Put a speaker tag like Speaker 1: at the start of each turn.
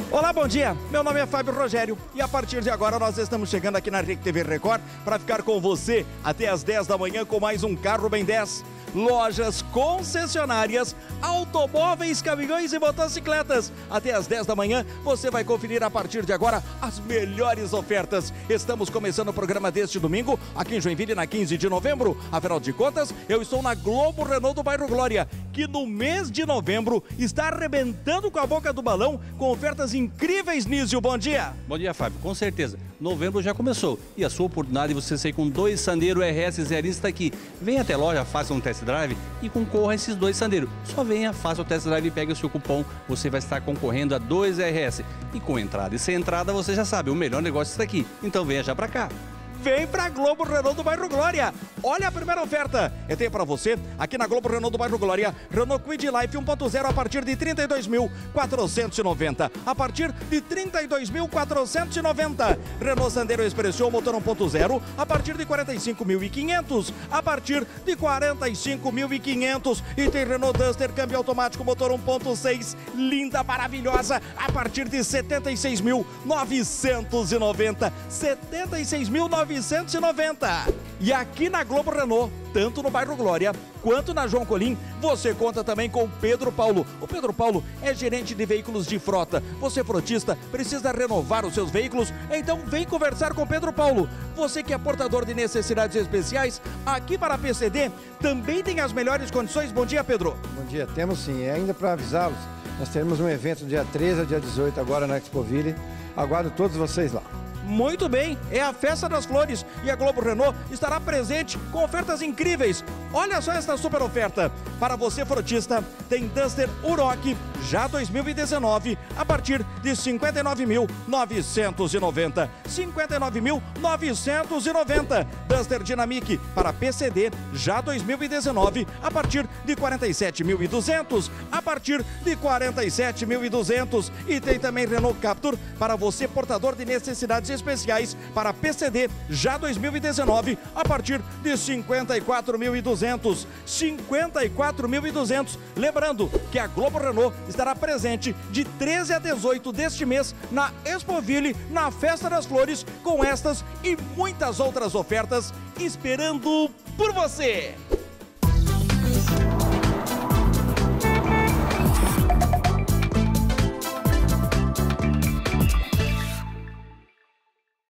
Speaker 1: Olá, bom dia. Meu nome é Fábio Rogério e a partir de agora nós estamos chegando aqui na RIC TV Record para ficar com você até às 10 da manhã com mais um Carro Bem 10. Lojas, concessionárias, automóveis, caminhões e motocicletas. Até às 10 da manhã você vai conferir a partir de agora as melhores ofertas. Estamos começando o programa deste domingo aqui em Joinville na 15 de novembro. Afinal de contas, eu estou na Globo Renault do bairro Glória, que no mês de novembro está arrebentando com a boca do balão com ofertas incríveis. Nísio, bom dia.
Speaker 2: Bom dia, Fábio. Com certeza. Novembro já começou e a sua oportunidade de você sair com 2 Sandero RS zerinho está aqui. Venha até a loja, faça um test drive e concorra a esses 2 Sandero. Só venha, faça o test drive e pegue o seu cupom. Você vai estar concorrendo a 2 RS. E com entrada e sem entrada, você já sabe, o melhor negócio está aqui. Então venha já para cá.
Speaker 1: Vem pra Globo Renault do bairro Glória. Olha a primeira oferta. Eu tenho pra você, aqui na Globo Renault do bairro Glória, Renault Kwid Life 1.0 a partir de 32.490. A partir de 32.490. Renault Sandero Expressão motor 1.0 a partir de 45.500. A partir de 45.500. E tem Renault Duster câmbio automático motor 1.6, linda, maravilhosa, a partir de 76.990. 76.990. E aqui na Globo Renault, tanto no bairro Glória quanto na João Colim, você conta também com o Pedro Paulo. O Pedro Paulo é gerente de veículos de frota. Você, frotista, precisa renovar os seus veículos? Então vem conversar com o Pedro Paulo. Você que é portador de necessidades especiais, aqui para a PCD também tem as melhores condições. Bom dia, Pedro.
Speaker 3: Bom dia, temos sim. E ainda para avisá-los, nós teremos um evento dia 13 a dia 18 agora na Expoville. Aguardo todos vocês lá.
Speaker 1: Muito bem, é a Festa das Flores e a Globo Renault estará presente com ofertas incríveis. Olha só esta super oferta. Para você, frotista, tem Duster Uroc já 2019 a partir de 59.990. 59.990. Duster Dynamic para PCD já 2019 a partir de 47.200. A partir de 47.200. E tem também Renault Captur para você, portador de necessidades especiais para PCD já 2019 a partir de 54.200. 54.200. Lembrando que a Globo Renault estará presente de 13 a 18 deste mês na Expoville, na Festa das Flores, com estas e muitas outras ofertas esperando por você.